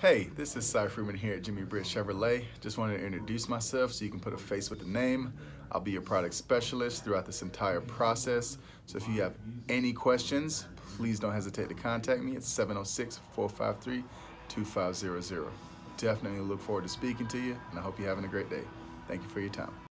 Hey, this is Cy Freeman here at Jimmy Britt Chevrolet. Just wanted to introduce myself so you can put a face with the name. I'll be your product specialist throughout this entire process. So if you have any questions, please don't hesitate to contact me at 706-453-2500. Definitely look forward to speaking to you, and I hope you're having a great day. Thank you for your time.